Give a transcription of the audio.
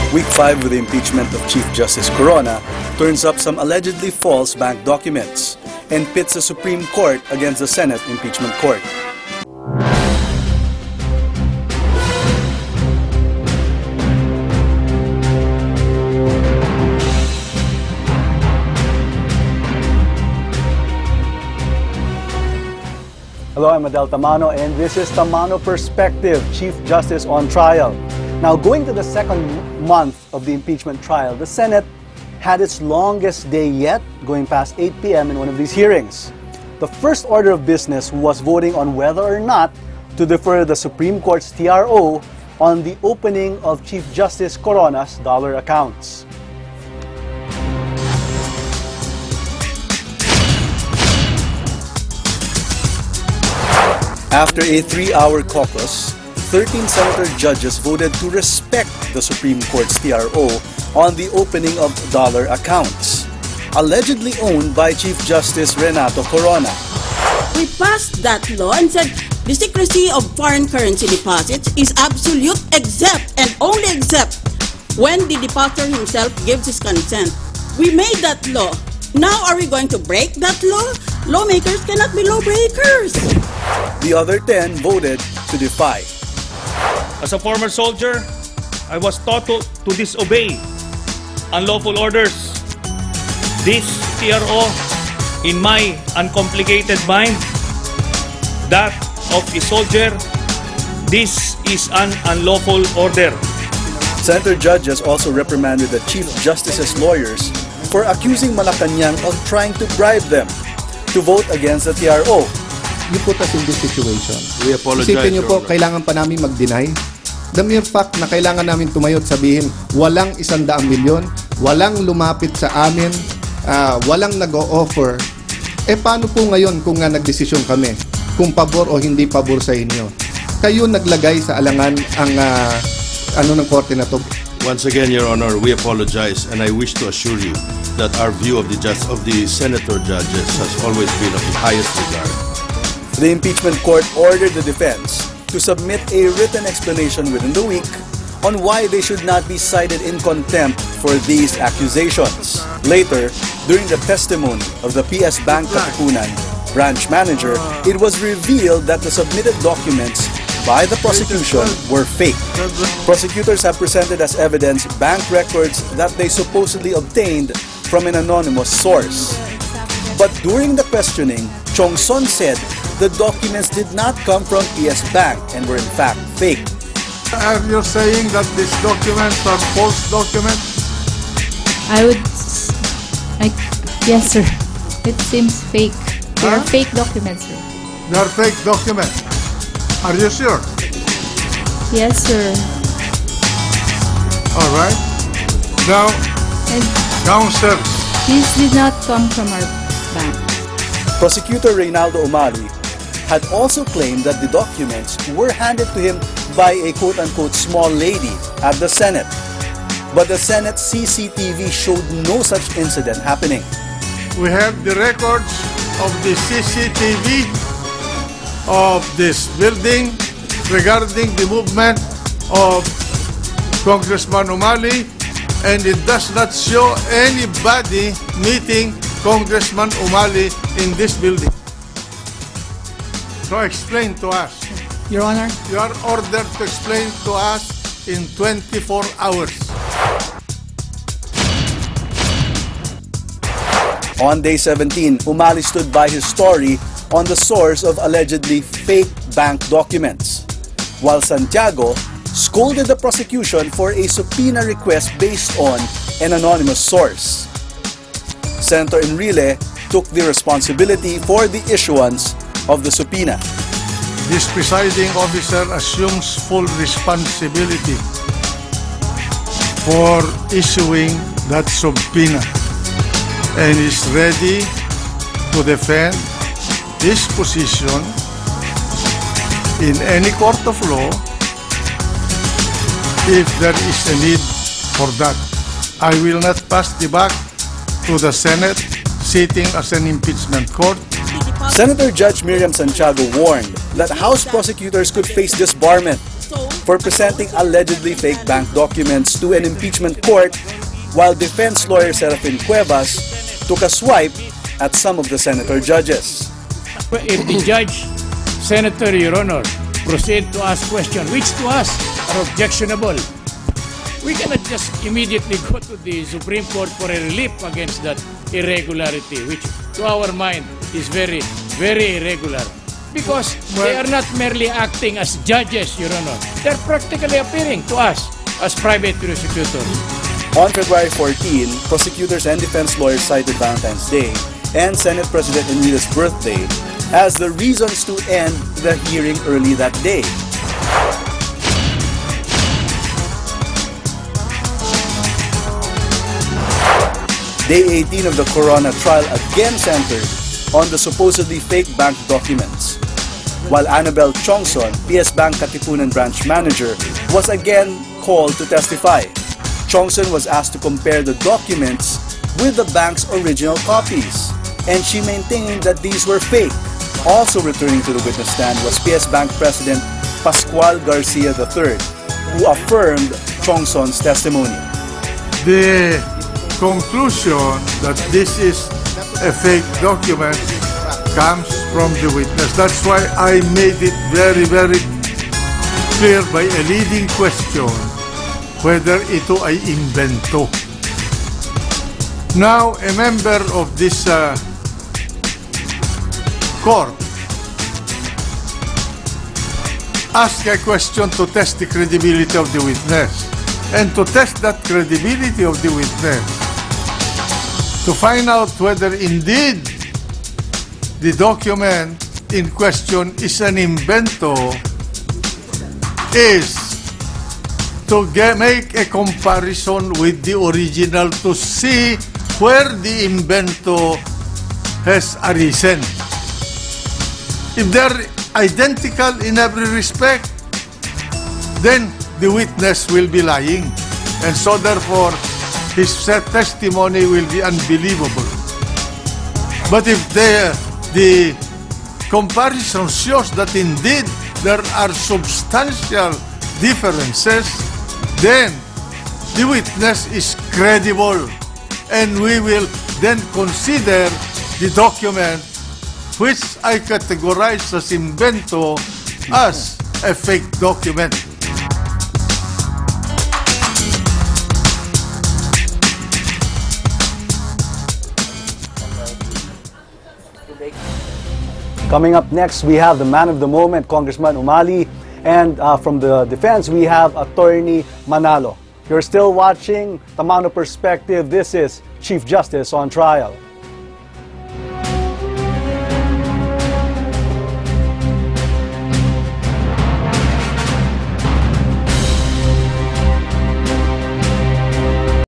Week 5 with the impeachment of Chief Justice Corona turns up some allegedly false bank documents and pits the Supreme Court against the Senate Impeachment Court. Hello, I'm Adel Tamano, and this is Tamano Perspective, Chief Justice on Trial. Now, going to the second month of the impeachment trial, the Senate had its longest day yet, going past 8 p.m. in one of these hearings. The first order of business was voting on whether or not to defer the Supreme Court's TRO on the opening of Chief Justice Corona's dollar accounts. After a 3-hour caucus, 13 senator judges voted to respect the Supreme Court's TRO on the opening of dollar accounts, allegedly owned by Chief Justice Reynaldo Corona. We passed that law and said the secrecy of foreign currency deposits is absolute except and only except when the depositor himself gives his consent. We made that law. Now are we going to break that law? Lawmakers cannot be lawbreakers. The other 10 voted to defy. As a former soldier, I was taught to disobey unlawful orders. This TRO, in my uncomplicated mind, that of a soldier, this is an unlawful order. Senator judges also reprimanded the Chief Justice's lawyers for accusing Malacanang of trying to bribe them to vote against the TRO. You put us in this situation. We apologize. Isipin niyo po, kailangan pa namin mag-deny. The mere fact na kailangan namin tumayo at sabihin, walang 100 milyon, walang lumapit sa amin, walang nag-o-offer. Paano po ngayon kung nga nagdesisyon kami? Kung pabor o hindi pabor sa inyo? Kayo naglagay sa alangan ang ng korte na to. Once again, Your Honor, we apologize, and I wish to assure you that our view of the senator judges has always been of the highest regard. The impeachment court ordered the defense to submit a written explanation within the week on why they should not be cited in contempt for these accusations. Later, during the testimony of the PS Bank Katipunan branch manager, it was revealed that the submitted documents by the prosecution were fake. Prosecutors have presented as evidence bank records that they supposedly obtained from an anonymous source. But during the questioning, Chong Son said the documents did not come from PS Bank and were in fact fake. Are you saying that these documents are false documents? Yes, sir. It seems fake. They are fake documents, sir. They are fake documents. Are you sure? Yes, sir. All right. Now, counsel. These did not come from our bank. Prosecutor Reynaldo Umali had also claimed that the documents were handed to him by a quote-unquote small lady at the Senate. But the Senate CCTV showed no such incident happening. We have the records of the CCTV of this building regarding the movement of Congressman Umali, and it does not show anybody meeting Congressman Umali in this building. So explain to us. Your Honor. You are ordered to explain to us in 24 hours. On day 17, Umali stood by his story on the source of allegedly fake bank documents, while Santiago scolded the prosecution for a subpoena request based on an anonymous source. Senator Enrile took the responsibility for the issuance of the subpoena. This presiding officer assumes full responsibility for issuing that subpoena and is ready to defend his position in any court of law if there is a need for that. I will not pass the buck to the Senate sitting as an impeachment court. Senator Judge Miriam Santiago warned that House prosecutors could face disbarment for presenting allegedly fake bank documents to an impeachment court, while defense lawyer Serafin Cuevas took a swipe at some of the senator judges. If the judge, Senator, Your Honor, proceed to ask questions, which to us are objectionable, we cannot just immediately go to the Supreme Court for a relief against that irregularity, which to our mind is very, very irregular. Because they are not merely acting as judges, Your Honor. They're practically appearing to us as private prosecutors. On February 14, prosecutors and defense lawyers cited Valentine's Day and Senate President Enriquez's birthday as the reasons to end the hearing early that day. Day 18 of the Corona trial again centered on the supposedly fake bank documents, while Annabel Chongson, PS Bank Katipunan branch manager, was again called to testify. Chongson was asked to compare the documents with the bank's original copies, and she maintained that these were fake. Also returning to the witness stand was PS Bank President Pascual Garcia III, who affirmed Chongson's testimony. The conclusion that this is a fake document comes from the witness. That's why I made it very, very clear by a leading question whether ito ay invento. Now, a member of this court asked a question to test the credibility of the witness. And to test that credibility of the witness, to find out whether indeed the document in question is an invento, is to make a comparison with the original to see where the invento has arisen. If they're identical in every respect, then the witness will be lying, and so therefore his testimony will be unbelievable. But if the comparison shows that indeed there are substantial differences, then the witness is credible, and we will then consider the document, which I categorize as invento, as a fake document. Coming up next, we have the man of the moment, Congressman Umali, and from the defense, we have Attorney Manalo. You're still watching Tamano Perspective. This is Chief Justice on Trial.